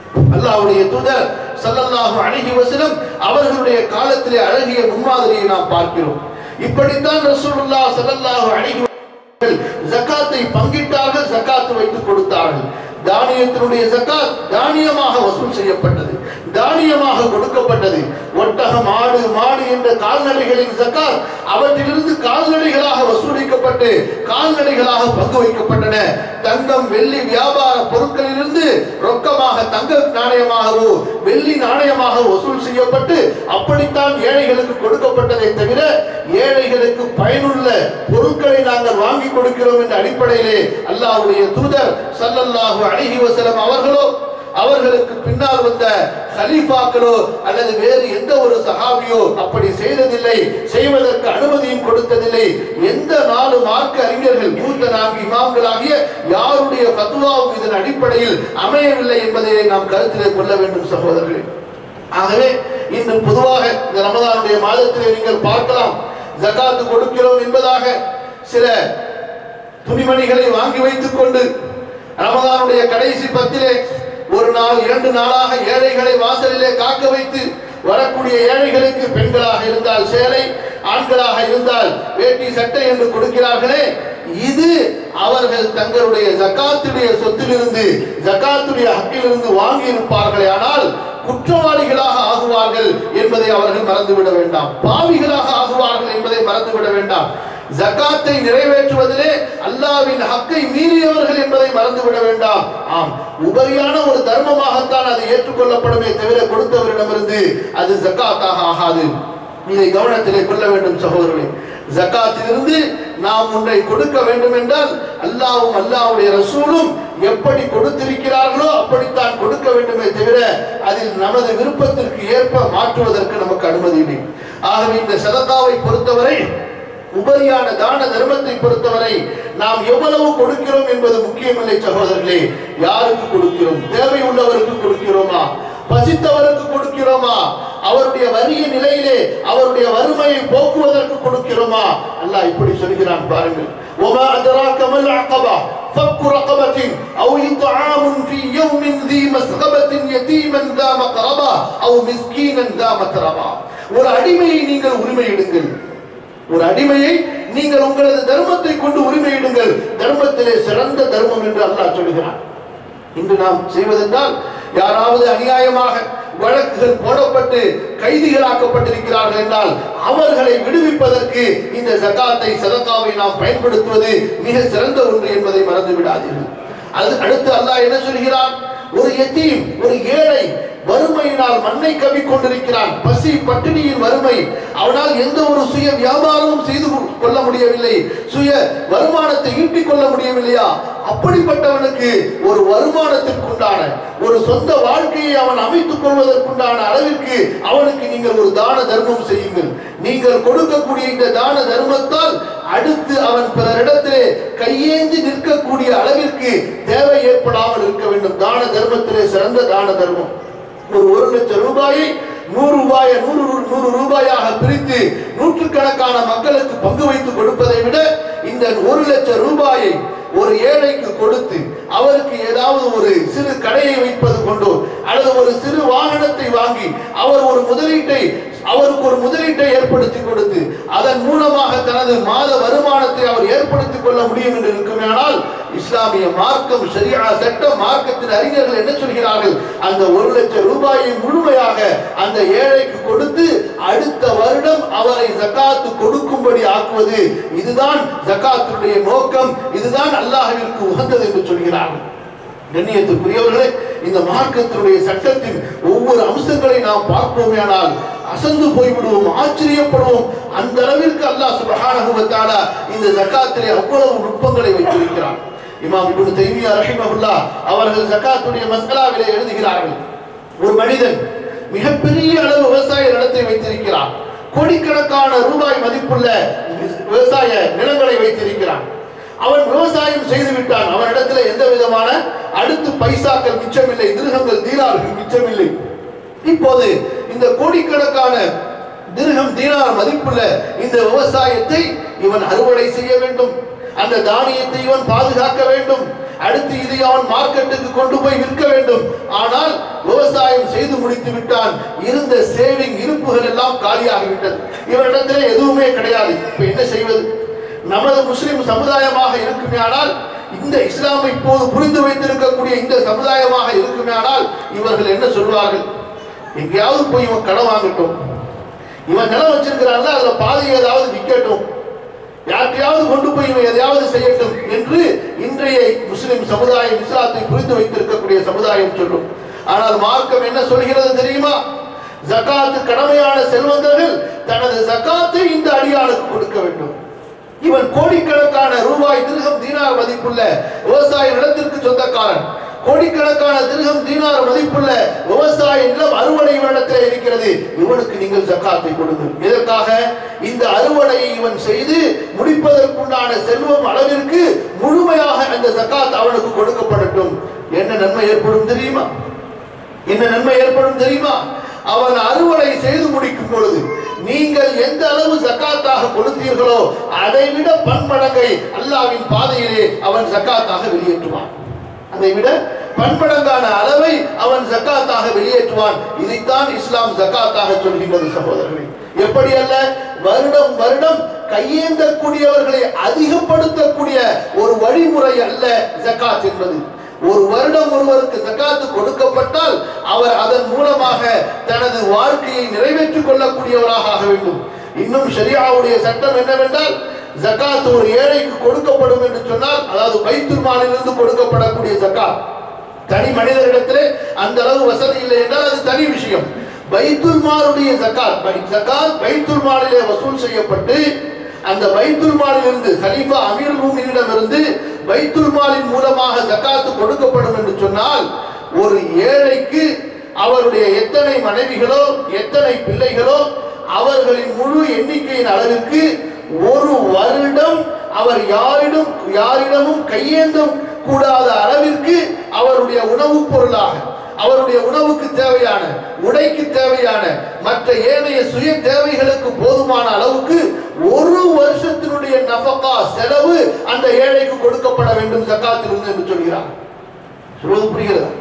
அல்லாஹ்வுடைய தூதர் ஸல்லல்லாஹு அலைஹி வஸல்லம் அவர்களுடைய காலத்திலே அழகிய முன்மாதிரியை நாம் பார்க்கிறோம். இப்படித்தான் ரசூலுல்லாஹ் ஸல்லல்லாஹு அலைஹி வஸல்லம் ஜகாத்தை பங்கிட்டார்கள், ஜகாத் வைத்து கொடுத்தார்கள். தானியத்தினுடைய ஜகாத் தானியமாக வசூல் செய்யப்பட்டது, தானியமாக கொடுக்கப்பட்டது. ஒட்டகம், ஆடு, மாடு என்ற கால்நடைகளின் ஜகாத் அவற்றிலிருந்து கால்நடைகளாக வசூலிக்கப்பட்டு கால்நடைகளாக பங்கு வைக்கப்பட்டன. தங்கம், வெள்ளி வியாபார பொருட்களிலிருந்து ரொக்கமாக தங்க நாணயமாகவோ வெள்ளி நாணயமாக வசூல் செய்யப்பட்டு அப்படித்தான் ஏழைகளுக்கு கொடுக்கப்பட்டதை தவிர ஏழைகளுக்கு பயனுள்ள பொருட்களை நாங்கள் வாங்கி கொடுக்கிறோம் என்ற அடிப்படையிலே அல்லாஹ்வுடைய தூதர் ஸல்லல்லாஹு அலைஹி வஸல்லம் அவர்களோ அவர்களுக்கு பின்னால் வந்த கலீஃபாக்களோ அல்லது வேறு எந்த ஒரு சஹாபியோ அப்படி செய்ததில்லை, செய்வதற்கு அனுமதியும் கொடுத்ததில்லை. எந்த 4 மார்க்க அறிஞர்கள், மூத்த 4 இமாம்களாகிய யாருடைய ஃபத்வாவும் இதன் அடிப்படையில் அமையவில்லை என்பதை நாம் கருத்திலே கொள்ள வேண்டும் சகோதரர்களே. ஆகவே இன்று பொதுவாக இந்த ரமதானுடைய மாதத்திலே நீங்கள் பார்க்கலாம், ஜகாத் கொடுக்கிறோம் என்பதாக சில துணிமணிகளை வாங்கி வைத்துக் கொண்டு ரமதானுடைய கடைசி 10 ஒரு நாள் 2 நாளாக ஏழைகளை வாசலிலே காக்க வைத்து வரக்கூடிய ஏழைகளுக்கு பெண்களாக இருந்தால் சேலை, ஆண்களாக இருந்தால் வேட்டி சட்டை என்று கொடுக்கிறார்களே, இது அவர்கள் தங்களுடைய ஜகாத்துடைய சொத்திலிருந்து ஜகாத்துடைய ஹக்கிலிருந்து வாங்கி இருப்பார்களே, ஆனால் குற்றவாளிகளாக ஆகுவார்கள் என்பதை அவர்கள் மறந்துவிட வேண்டாம், பாவிகளாக ஆகுவார்கள் என்பதை மறந்துவிட வேண்டாம். ஜகாத்தை நிறைவேற்றுவதிலே அல்லாஹ்வின் ஹக்கை மீறியவர்கள் என்பதை மறந்துவிட வேண்டாம். ஆம், உபரியான ஒரு தர்மமாகத்தான் அது ஏற்றுக்கொள்ளப்படுமே தவிர கொடுத்தவரிடமிருந்து அது ஜகாத்தாக ஆகாது. இதை கவனத்திலே கொள்ள வேண்டும் சகோதரர்களே. ஜகாத்திலிருந்து நாம் ஒன்றை கொடுக்க வேண்டும் என்றால் அல்லாஹ்வும் அல்லாஹ்வுடைய ரசூலும் எப்படி கொடுத்திருக்கிறார்களோ அப்படித்தான் கொடுக்க வேண்டுமே தவிர அதில் நமது விருப்பத்திற்கு ஏற்ப மாற்றுவதற்கு நமக்கு அனுமதி இல்லை. ஆகவே இந்த சதகாவை பொறுத்தவரை, உபரியான தான தர்மத்தை பொறுத்தவரை நாம் எவ்வளவு கொடுக்கிறோம் என்பது முக்கியமில்லை சகோதரர்களே. யாருக்கு கொடுக்கிறோம்? தேவை உள்ளவருக்கு கொடுக்கிறோமா? பசித்தவருக்கு கொடுக்கிறோமா? அவருடைய வறிய நிலையிலே அவருடைய வறுமையை போக்குவதற்கு கொடுக்கிறோமா? அல்லாஹ் இப்படி சொல்கிறான் பாருங்கள். وما أدراك ما العقبة فك رقبة أو إطعام في يوم ذي مسغبة يتيما ذا مقربة أو مسكينا ذا متربة. ஒரு அடிமையை நீங்கள் உரிமையிடுங்கள், ஒரு அடிமையை நீங்கள் உங்களது தர்மத்தை கொண்டு உரிமையிடுங்கள். தர்மத்திலே சிறந்த தர்மம் என்று அல்லாஹ் சொல்கிறான். இன்று நாம் செய்வதென்றால் யாராவது அநியாயமாக வழக்குகள் போடப்பட்டு கைதிகளாக்கப்பட்டிருக்கிறார்கள் என்றால் அவர்களை விடுவிப்பதற்கு இந்த ஜகாத்தை சதகாவை நாம் பயன்படுத்துவது மிக சிறந்த ஒன்று என்பதை மறந்து விடாதீர்கள். அது அடுத்து அல்லாஹ் என்ன சொல்கிறான்? ஒரு யதீம், ஒரு ஏழை வறுமையினால் மண்ணை கவி கொண்டிருக்கிறான், பசி பட்டினியின் வறுமை, அவனால் எந்த ஒரு சுய வியாபாரமும் செய்து கொள்ள முடியவில்லை, சுய வருமானத்தை ஈட்டிக் கொள்ள முடியவில்லையா? அப்படிப்பட்டவனுக்கு ஒரு வருமானத்திற்குண்டான ஒரு சொந்த வாழ்க்கையை அவன் அமைத்துக் கொள்வதற்குண்டான அளவிற்கு அவனுக்கு நீங்கள் ஒரு தான தர்மம் செய்யுங்கள். நீங்கள் கொடுக்கக்கூடிய இந்த தான தர்மத்தால் அடுத்து அவன் பிறரிடத்திலே கையேந்தி நிற்கக்கூடிய அளவிற்கு தேவை ஏற்படாமல் இருக்க வேண்டும். தான தர்மத்திலே சிறந்த தான தர்மம் ஒரு 1,00,000 ரூபாயை 100 ரூபாயாக பிரித்து நூற்றுக்கணக்கான மக்களுக்கு பங்கு வைத்து கொடுப்பதை விட இந்த 1,00,000 ரூபாயை ஒரு ஏழைக்கு கொடுத்து அவருக்கு ஏதாவது ஒரு சிறு கடையை வைப்பது கொண்டோ அல்லது ஒரு சிறு வாகனத்தை வாங்கி அவருக்கு ஒரு முதலீட்டை ஏற்படுத்தி கொடுத்து அதன் மூலமாக தனது மாத வருமானத்தை அவர் ஏற்படுத்திக் கொள்ள முடியும் என்று இருக்குமானால் இஸ்லாமிய மார்க்கம், ஷரியா சட்டம், மார்க்கத்தின் அறிஞர்கள் என்ன சொல்கிறார்கள்? அந்த 1,00,000 ரூபாயை முழுமையாக அந்த ஏழைக்கு கொடுத்து அடுத்த வருடம் அவரை ஜகாத் கொடுக்கும்படி ஆக்குவது, இதுதான் ஜகாத்துடைய நோக்கம், இதுதான் அல்லாஹ்விற்கு உகந்தது என்று சொல்கிறார்கள். கண்ணியத்துக்குரியவர்களே, இந்த மார்க்கத்தினுடைய சட்டத்தின் ஒவ்வொரு அம்சங்களை நாம் பார்ப்போமேயானால் அசந்து போய்விடுவோம், ஆச்சரியப்படுவோம். அந்த அளவிற்கு அல்லாஹ் சுப்ஹானஹு வ தஆலா இந்த ஜகாத்திலே அவ்வளவு நுட்பங்களை வைத்திருக்கிறார். இமாம் இப்னு தைமியா ரஹிமஹுல்லாஹ் அவர்கள் ஜகாத்துடைய மஸ்அலாவிலே எழுதுகிறார்கள், ஒரு மனிதன் மிகப்பெரிய அளவு விவசாய நிலத்தை வைத்திருக்கிறார், கோடிக்கணக்கான ரூபாய் மதிப்புள்ள விவசாய நிலங்களை வைத்திருக்கிறான். அவன் விவசாயம் செய்து விட்டான், அவனிடத்தில் எந்த விதமான அடுத்து பைசாக்கள் மிச்சமில்லை, திர்ஹம்கள் தீனார்கள் மிச்சமில்லை. இப்போது இந்த கோடிக்கணக்கான திர்ஹம் தீனார் மதிப்புள்ள இந்த விவசாயத்தை இவன் அறுவடை செய்ய வேண்டும், அந்த தானியத்தை இவன் பாதுகாக்க வேண்டும், அடுத்து இதை அவன் மார்க்கெட்டுக்கு கொண்டு போய் விற்க வேண்டும். ஆனால் விவசாயம் செய்து முடித்து விட்டான். இருந்த சேவிங் இருப்புகள் எல்லாம் காலியாகிவிட்டது. இவரிடத்திலே எதுவுமே கிடையாது. இப்ப என்ன செய்வது? நமது முஸ்லிம் சமுதாயமாக இருக்குமேயானால், இந்த இஸ்லாமை இப்போது புரிந்து வைத்திருக்கக்கூடிய இந்த சமுதாயமாக இருக்குமேயானால், இவர்கள் என்ன சொல்வார்கள்? எங்கேயாவது போய் இவன் கடன் வாங்கட்டும், இவன் நிலம் வச்சிருக்கிறாங்க, அதுல பாதி ஏதாவது விற்கட்டும், யாருக்கையாவது கொண்டு போய் இவன் எதையாவது செய்யட்டும் என்று இன்றைய முஸ்லிம் சமுதாயம், இஸ்லாத்தை புரிந்து வைத்திருக்கக்கூடிய சமுதாயம் சொல்லும். ஆனால் மார்க்கம் என்ன சொல்கிறது தெரியுமா? ஜகாத்து கடமையான செல்வந்தர்கள் தனது ஜகாத்தை இந்த அடியானுக்கு கொடுக்க வேண்டும். இவன் கோடிக்கணக்கான ரூபாய், திர்ஹம், தீனார் மதிப்புள்ள விவசாய நிலத்திற்கு சொந்தக்காரன். கோடிக்கணக்கான திர்ஹம், தீனார் மதிப்புள்ள விவசாய நிலம் அறுவடை இடத்தில் இருக்கிறது. இவனுக்கு நீங்கள் ஜகாத்தை கொடுங்கள். இதற்காக இந்த அறுவடையை இவன் செய்து முடிப்பதற்குண்டான செல்வம் அளவிற்கு முழுமையாக அந்த ஜகாத் அவனுக்கு கொடுக்கப்படட்டும். என்ன நன்மை ஏற்படும் தெரியுமா? என்ன நன்மை ஏற்படும் தெரியுமா? அவன் அறுவடை செய்து முடிக்கும் பொழுது நீங்கள் எந்த அளவு ஜகாத்தாக கொடுத்தீர்களோ அதைவிட பன்மடங்கை அல்லாஹ்வின் பாதையிலே அவன் ஜகாத்தாக வெளியேற்றுவான். அதைவிட பன்மடங்கான அளவை அவன் ஜகாத்தாக வெளியேற்றுவான். இதைத்தான் இஸ்லாம் ஜகாத்தாக சொல்கின்றது சகோதரர்களே. எப்படி அல்ல, வருடம் வருடம் கையேந்தக்கூடியவர்களை அதிகப்படுத்தக்கூடிய ஒரு வழிமுறை அல்ல ஜகாத் என்பது. ஒரு வருடம் ஒருவருக்கு ஜகாத்து கொடுக்கப்பட்டால் அவர் அதன் மூலமாக தனது வாழ்க்கையை நிறைவேற்றிக் கொள்ளக்கூடியவராக ஆக வேண்டும். இன்னும் ஷரியாவுடைய சட்டம் என்னவென்றால், ஜகாத் ஒரு ஏழைக்கு கொடுக்கப்படும் என்று சொன்னால், அதாவது பைத்துல் மாலிலிருந்து கொடுக்கப்படக்கூடிய ஜகாத், தனி மனிதரிடத்திலே அந்த அளவு வசதி இல்லை என்றால் அது தனி விஷயம். பைத்துல் மாலுடைய ஜகாத், பைத்துல் மாலிலே வசூல் செய்யப்பட்டு அந்த பைத்துல் மாலிலிருந்து கலீஃபா அமீருல் முஃமினீனிடமிருந்து பைத்துல் மாலின் மூலமாக ஜகாத்து கொடுக்கப்படும் என்று சொன்னால், ஒரு ஏழைக்கு அவருடைய எத்தனை மனைவிகளோ எத்தனை பிள்ளைகளோ அவர்களின் முழு எண்ணிக்கையின் அளவிற்கு ஒரு வருடம் அவர் யாரிடமும் கையேந்தும் கூடாத அளவிற்கு அவருடைய உணவுப் பொருளாக, அவருடைய உணவுக்கு தேவையான, உடைக்கு தேவையான, மற்ற ஏனைய சுய தேவைகளுக்கு போதுமான அளவுக்கு ஒரு வருஷத்தினுடைய நஃபகா செலவு அந்த ஏழைக்கு கொடுக்கப்பட வேண்டும் ஜகாத்திலிருந்து என்று சொல்கிறார். சொல்வது புரிகிறதா?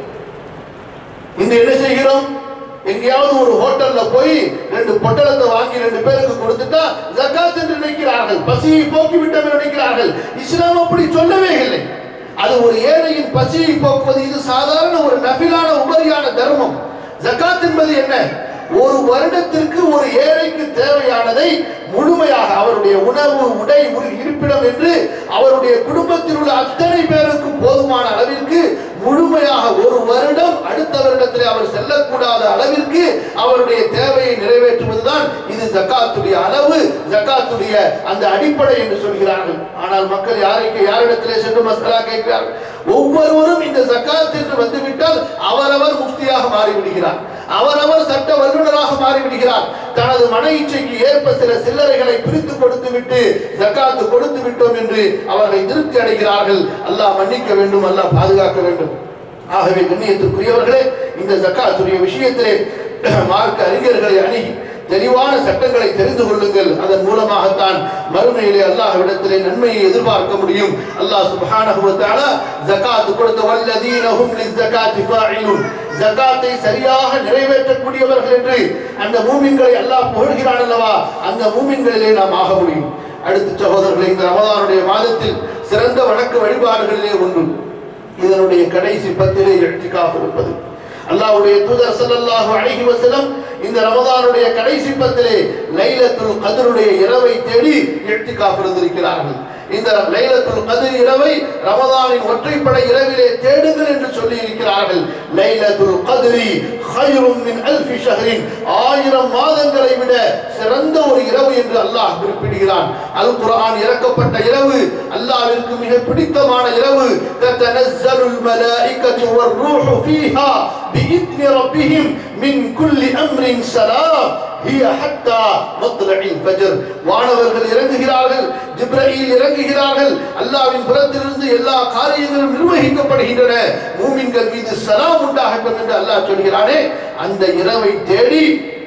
இன்று என்ன செய்கிறோம்? எங்கேயாவது ஒரு ஹோட்டல்ல போய் 2 பொட்டலத்தை வாங்கி 2 பேருக்கு கொடுத்துட்டா ஜகாத் என்று நினைக்கிறார்கள். பசியை போக்கிவிட்டோம் என்று நினைக்கிறார்கள். இஸ்லாம் அப்படி சொல்லவே இல்லை. அது ஒரு ஏழையின் பசியை போக்குவது, இது சாதாரண ஒரு நஃபிலான உபரியான தர்மம். ஜகாத் என்பது என்ன? ஒரு வருடத்திற்கு ஒரு ஏழைக்கு தேவையானதை முழுமையாக, அவருடைய உணவு, உடை, இருப்பிடம் என்று அவருடைய குடும்பத்தில் உள்ள அத்தனை பேருக்கு போதுமான அளவிற்கு முழுமையாக ஒரு வருடம் அடுத்த வருடத்திலே அவர் செல்லக்கூடாத அளவிற்கு அவருடைய தேவையை நிறைவேற்றுவதுதான் இது ஜகாத்துடைய அளவு, ஜகாத்துடைய அந்த அடிப்படை என்று சொல்கிறார்கள். ஆனால் மக்கள் யாரிடத்திலே சென்று மஸ்அலா கேட்கிறார்கள்? ஒவ்வொருவரும் இந்த ஜகாத் என்று வந்துவிட்டால் அவரவர் முஃப்தியாக மாறிவிடுகிறார், அவரவர் சட்ட வல்லுநராக மாறிவிடுகிறார். தனது மன இச்சைக்கு ஏற்ப சில சில்லறைகளை பிரித்து கொடுத்து விட்டு ஜகாத்து கொடுத்து விட்டோம் என்று அவர்கள் திருப்தி அடைகிறார்கள். அல்லாஹ் மன்னிக்க வேண்டும், அல்லாஹ் பாதுகாக்க வேண்டும். ஆகவே கண்ணியத்திற்குரியவர்களே, இந்த ஜகாத்துடைய விஷயத்திலே மார்க்க அறிஞர்களை அணுகி தெளிவான சட்டங்களை தெரிந்து கொள்ளுங்கள். அதன் மூலமாகத்தான் மறுமையிலே அல்லாஹ்விடத்திலே நன்மையை எதிர்பார்க்க முடியும். அல்லாஹ் சுப்ஹானஹு வ தஆலா ஜகாத் கொடுத்த வல்லதீன ஹும் லிஸ்ஸகாத்தி ஃபாயிலுன், ஜகாத்தை சரியாக நிறைவேற்றக்கூடியவர்கள் என்று அந்த மூமின்களை அல்லாஹ் புகழ்கிறான் அல்லவா, அந்த மூமின்களிலே நாம் ஆக முடியும். அடுத்த சகோதரர்களே, இந்த ரமதானுடைய மாதத்தில் சிறந்த வணக்க வழிபாடுகளிலே ஒன்று இதனுடைய கடைசி 10 இஅ்திகாஃப் இருப்பது. அல்லாஹ்வுடைய தூதர் ஸல்லல்லாஹு அலைஹி வஸல்லம் இந்த ரமதானுடைய கடைசி 10 லைலத்துல் கத்ருடைய இரவை தேடி இஅ்திகாஃப் இருந்திருக்கிறார்கள். இந்த லைலத்துல் கத்ர் இரவை ரமதானின் ஒற்றைப்படை இரவிலே தேடுங்கள் என்று சொல்லி இருக்கிறார்கள். லைலத்துல் கத்ரி கைரும் மின் அல்ஃபி ஷஹரின், 1000 மாதங்களை விட சிறந்த ஒரு இரவு என்று அல்லாஹ் குறிப்பிடுகிறான். அல் குர்ஆன் இறக்கப்பட்ட இரவு, அல்லாஹ்விற்கு மிக பிடித்தமான இரவு. ததனஸ்ஸலுல் மலாயிகத்து வர்ரூஹு ஃபீஹா பிஇذن ரப்பிஹிம் மின் குல்லி அம்ரின் ஸலாம் ஹிய ஹத்தா மத்லஇல் ஃபஜ்ர். வானவர்கள் இறங்குகிறார்கள், ஜிப்ரீல் இறங்குகிறார்கள். அல்லாஹ்வின் புறத்திலிருந்து எல்லா காரியங்களும் நிர்வகிக்கப்படுகின்றன. மூமின்கள் மீது ஸலாம் உண்டாகட்டும் என்று அல்லாஹ் சொல்கிறானே, அந்த இரவை தேடி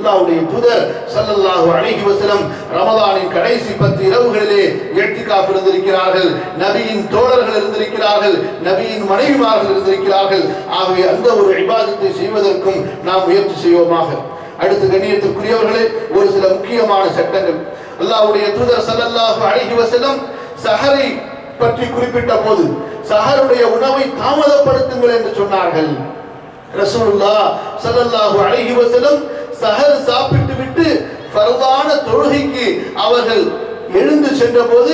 அல்லாஹ்வுடைய தூதர் ஸல்லல்லாஹு அலைஹி வஸல்லம் ரமதானின் கடைசி 10 இரவுகளிலே இஅ்திகாஃப் இருந்திருக்கிறார்கள். நபியின் தோழர்கள் இருந்திருக்கிறார்கள், நபியின் மனைவிமார்கள் இருந்திருக்கிறார்கள். ஆகவே அந்த ஒரு இபாதத்தை செய்வதற்கும் நாம் முயற்சி செய்வோமாக. அடுத்து கண்ணியத்திற்குரியவர்களே, ஒரு சில முக்கியமான சட்டங்கள். அல்லாஹ்வுடைய தூதர் ஸல்லல்லாஹு அலைஹி வஸல்லம் சஹரை பற்றி குறிப்பிட்ட போது சஹருடைய உணவை தாமதப்படுத்துங்கள் என்று சொன்னார்கள். ரசூலுல்லாஹ் ஸல்லல்லாஹு அலைஹி வஸல்லம் சஹர் சாப்பிட்டு விட்டு ஃபர்தான தொழுகைக்கு அவர்கள் எழுந்து சென்ற போது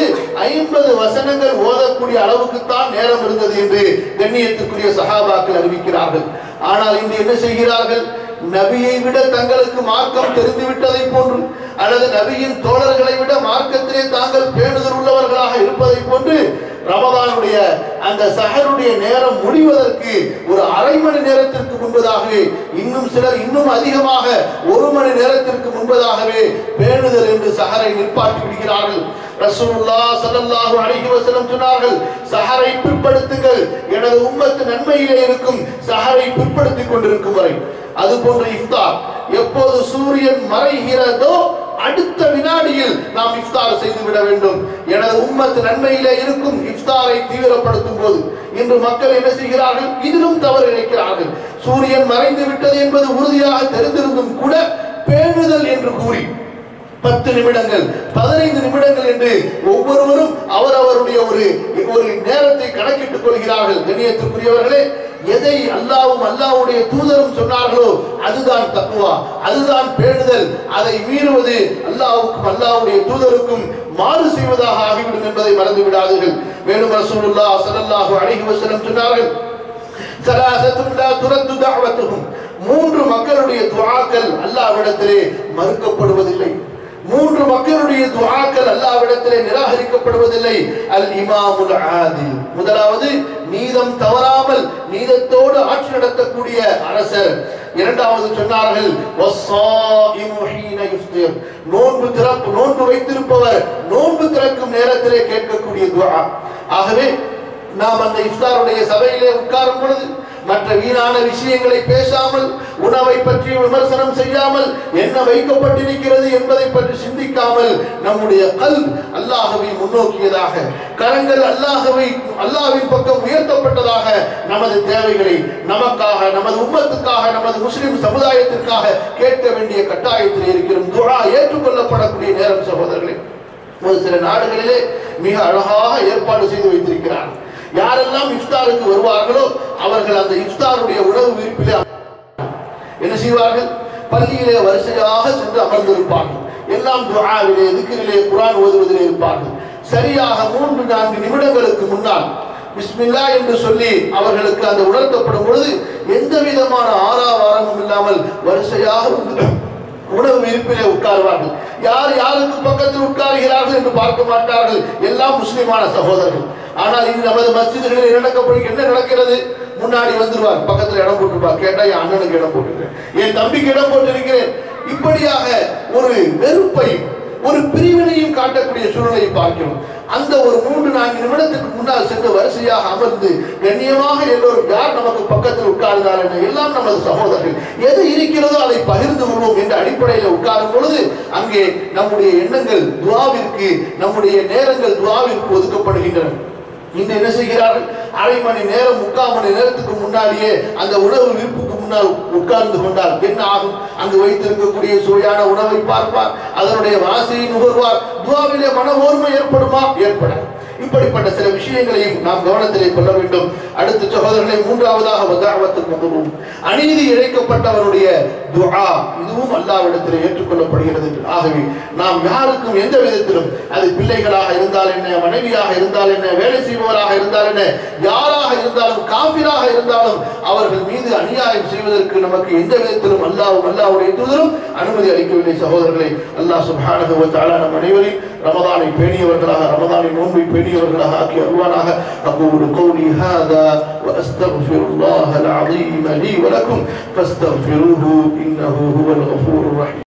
50 வசனங்கள் ஓதக்கூடிய அளவுக்கு தான் நேரம் இருந்தது என்று கண்ணியத்துக்குரிய சஹாபாக்கள் அறிவிக்கிறார்கள். ஆனால் இன்று என்ன செய்கிறார்கள்? நபியை விட தங்களுக்கு மார்க்கம் தெரிந்துவிட்டதை போன்று அல்லது நபியின் தோழர்களை விட மார்க்கத்திலே தாங்கள் பேணுதல் உள்ளவர்களாக இருப்பதை போன்று ரமதானுடைய அந்த சஹருடைய நேரம் முடிவதற்கு ஒரு அரை மணி நேரத்திற்கு முன்பதாகவே, இன்னும் சிலர் இன்னும் அதிகமாக 1 மணி நேரத்திற்கு முன்பதாகவே பேணுதல் என்று சஹரை நிற்பாட்டி விடுகிறார்கள். ரசூலுல்லாஹ் ஸல்லல்லாஹு அலைஹி வஸல்லம் சொன்னார்கள், சஹரை பிற்படுத்துங்கள், எனது உம்மத்து நன்மையிலே இருக்கும் சஹரை பிற்படுத்திக் கொண்டிருக்கும் வரை. அதுபோன்ற இஃப்தார் எப்போது சூரியன் மறைகிறதோ அடுத்த வினாடியில் நாம் இஃப்தார் செய்து விட வேண்டும். எனது உம்மத்து நன்மையிலே இருக்கும் இஃப்தாரை தீவிரப்படுத்தும் போது இன்று மக்கள் என்ன செய்கிறார்கள்? இதிலும் தவறு இழைக்கிறார்கள். சூரியன் மறைந்து விட்டது என்பது உறுதியாக தெரிந்திருந்தும் கூட பேணுதல் என்று கூறி 10 நிமிடங்கள் 15 நிமிடங்கள் என்று ஒவ்வொருவரும் அவரவருடைய ஒரு நேரத்தை கணக்கிட்டுக் கொள்கிறார்கள். கண்ணியத்திற்குரியவர்களே, எதை அல்லாஹ்வும் அல்லாஹ்வுடைய தூதரும் சொன்னார்களோ அதுதான் தக்வா, அதுதான் பேணுதல். அதை மீறுவது அல்லாஹ்வுக்கும் அல்லாஹ்வுடைய தூதருக்கும் மாறு செய்வதாக ஆகிவிடும் என்பதை மறந்து விடாதீர்கள். மேலும் ரசூலுல்லாஹ் ஸல்லல்லாஹு அலைஹி வஸல்லம் சொன்னார்கள், ஸலாஸத்துன் லா துரத்து தஅவத்துஹும், 3 மக்களுடைய துஆக்கள் அல்லாஹ்விடத்திலே மறுக்கப்படுவதில்லை. 3 மக்களுடைய துஆக்கள் அல்லாஹ்விடத்திலே நிராகரிக்கப்படுவதில்லை. அல் இமாமுல் ஆதில், முதலாவது நீதம் தவறாமல் நீதத்தோடு ஆட்சி நடத்தக்கூடிய அரசர். இரண்டாவது சொன்னார்கள் வஸ்ஸாயிமு ஹீன யுஃப்திர், நோன்பு வைத்திருப்பவர் நோன்பு திறக்கும் நேரத்திலே கேட்கக்கூடிய துஆ. ஆகவே நாம் அந்த இஃப்தாருடைய சபையிலே உட்காரும் பொழுது மற்ற வீணான விஷயங்களை பேசாமல், உணவை பற்றி விமர்சனம் செய்யாமல், என்ன வைக்கப்பட்டிருக்கிறது என்பதை பற்றி சிந்திக்காமல், நம்முடைய கல்ப் அல்லாஹ்வை முன்னோக்கியதாக, கரங்கள் அல்லாஹ்வின் பக்கம் உயர்த்தப்பட்டதாக நமது தேவைகளை நமக்காக, நமது உம்மத்துக்காக, நமது முஸ்லிம் சமுதாயத்திற்காக கேட்க வேண்டிய கட்டாயத்தில் இருக்கிறோம். துஆ ஏற்றுக்கொள்ளப்படக்கூடிய நேரம் சகோதரர்களே. ஒரு சில நாடுகளிலே மிக அழகாக ஏற்பாடு செய்து வைத்திருக்கிறார்கள். யாரெல்லாம் இஃப்தாருக்கு வருவார்களோ அவர்கள் அந்த இஃப்தாருடைய உணவு விரிப்பிலே என்ன செய்வார்கள்? பள்ளியிலே வரிசையாக சென்று அமர்ந்திருப்பார்கள். எல்லாம் துஆவிலே, திக்ரிலே, குர்ஆன் ஓதுவதிலே இருப்பார்கள். சரியாக 3-4 நிமிடங்களுக்கு முன்னால் பிஸ்மில்லா என்று சொல்லி அவர்களுக்கு அந்த உணர்த்தப்படும் பொழுது எந்த விதமான ஆரவாரமும் இல்லாமல் வரிசையாக உணவு விரிப்பிலே உட்காருவார்கள். யார் யாருக்கு பக்கத்தில் உட்காருகிறார்கள் என்று பார்க்க மாட்டார்கள். எல்லாம் முஸ்லிமான சகோதரர்கள். ஆனால் இன்று நமது மஸ்ஜிதுகளில் என்ன நடக்கிறது? முன்னாடி வந்துருவார், பக்கத்தில் இடம் போட்டுருப்பார். கேட்டா என் அண்ணனுக்கு இடம் போட்டுருக்கேன், என் தம்பிக்கு இடம் போட்டிருக்கிறேன். இப்படியாக ஒரு வெறுப்பை, ஒரு பிரிவினையும் காட்டக்கூடிய சூழ்நிலையை பார்க்கிறோம். அந்த ஒரு 3-4 நிமிடத்துக்கு முன்னால் சென்று வரிசையாக அமர்ந்து கண்ணியமாக எல்லோரும் யார் நமக்கு பக்கத்தில் உட்கார்ந்தார் என எல்லாம் நமது சகோதரர்கள், எது இருக்கிறதோ அதை பகிர்ந்து கொள்வோம் என்ற அடிப்படையில் உட்காரும் பொழுது அங்கே நம்முடைய எண்ணங்கள் துஆவிற்கு, நம்முடைய நேரங்கள் துஆவிற்கு ஒதுக்கப்படுகின்றன. இன்று என்ன செய்கிறார்கள்? அரை மணி நேரம் 3/4 மணி நேரத்துக்கு முன்னாடியே அந்த உணவு விருப்புக்கு முன்னால் உட்கார்ந்து கொண்டால் என்ன ஆகும்? அங்கு வைத்திருக்கக்கூடிய சுவையான உணவை பார்ப்பார், அதனுடைய வாசையை நுகர்வார். துஆவிலே மன ஓர்மை ஏற்படுமா? ஏற்பட. இப்படிப்பட்ட சில விஷயங்களையும் நாம் கவனத்திலே கொள்ள வேண்டும். அடுத்த சகோதரர்களை, மூன்றாவதாக வதாவத்துல் மக்ரூம், அநீதி இழைக்கப்பட்டவருடைய துஆ, இதுவும் அல்லாஹ்விடத்திலே ஏற்றுக்கொள்ளப்படுகிறது. ஆகவே நாம் யாருக்கும் எந்த விதத்திலும், அது பிள்ளைகளாக இருந்தால் என்ன, மனைவியாக இருந்தால் என்ன, வேலை செய்பவராக இருந்தால் என்ன, யாராக இருந்தாலும், காஃபிராக இருந்தாலும் அவர்கள் மீது அநியாயம் செய்வதற்கு நமக்கு எந்த விதத்திலும் அல்லாஹ்வும் அல்லாஹ்வுடைய தூதரும் அனுமதி அளிக்கவில்லை. சகோதரர்களை, அல்லாஹ் சுப்ஹானஹு வ தஆலா நம் அனைவரையும் ரமதானை பேணியவர்களாக, ரமதானின் நோன்பை பேணியவர்களாக ஆக்கி அருள்வானாக. அகூலு கௌலி ஹாதா வ அஸ்தக்ஃபிருல்லாஹல் அஸீம் லீ வ லக்கும் ஃபஸ்தக்ஃபிரூஹு இன்னஹு ஹுவல் கஃபூருர் ரஹீம்.